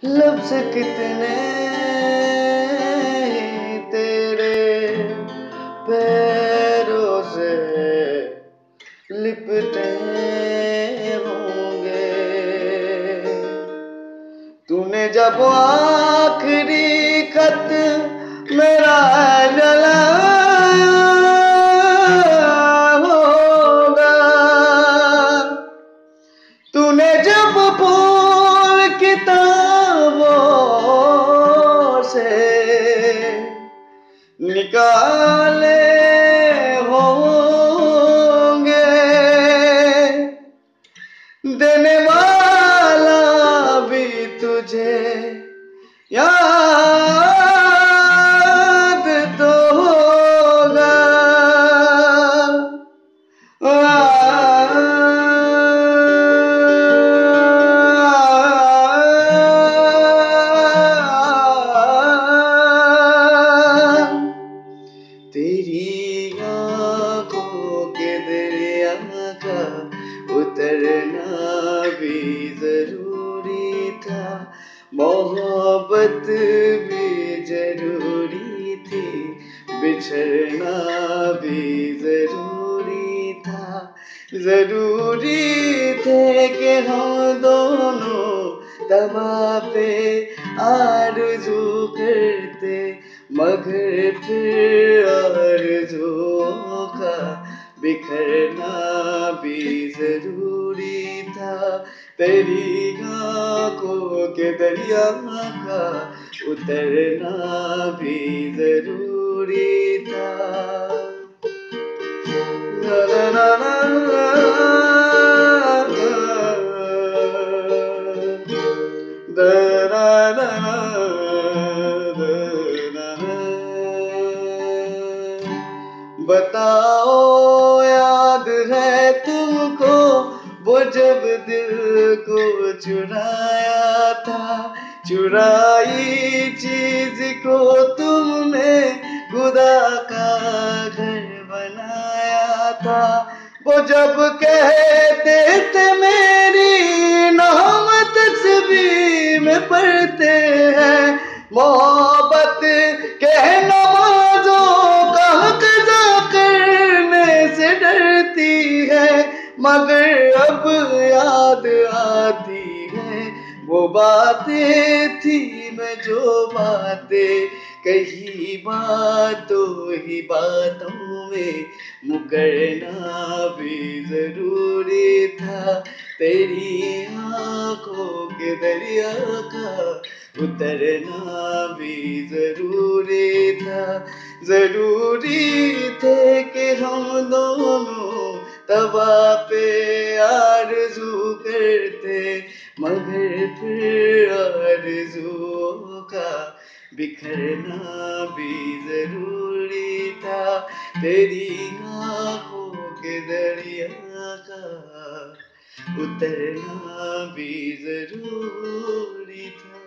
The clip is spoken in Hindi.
लफ्ज कितने तेरे पैरों से लिपटे होंगे। तूने जब आखिरी खत मेरा जलाया होगा, तूने जब फूल किताबों से निकाले होंगे, देने वाला भी तुझे याद तो होगा। तेरी आँखों के दरिया का उतरना भी जरूरी था, मोहब्बत भी जरूरी थी, बिछड़ना भी जरूरी था। जरूरी थे कि हम दोनों तवा पे आरज़ू करते, मगर फिर आरज़ुओं का बिखरना भी जरूरी था। तेरी आँखों के दरिया का उतरना भी जरूरी था। ना ना ना ना बताओ याद है तुमको वो जब दिल को चुराया था, चुराई चीज को तुमने खुदा का घर बनाया था। वो जब कहते थे मेरी नाम तस्वीर में पढ़ते हैं, मोहब्बत के नमाजों का कज़ा करने से डरती है, मगर अब याद आती है वो बातें थी मैं जो बातें कही, बातों ही बातों में मुकरना भी जरूरी था। तेरी आँखों के दरिया का उतरना भी जरूरी था। जरूरी थे कि हम दोनों तवा पे आरज़ू करते, मगर फिर आरज़ुओं का बिखरना भी जरूरी था। तेरी आँखों के दरिया का उतरना भी जरूरी था।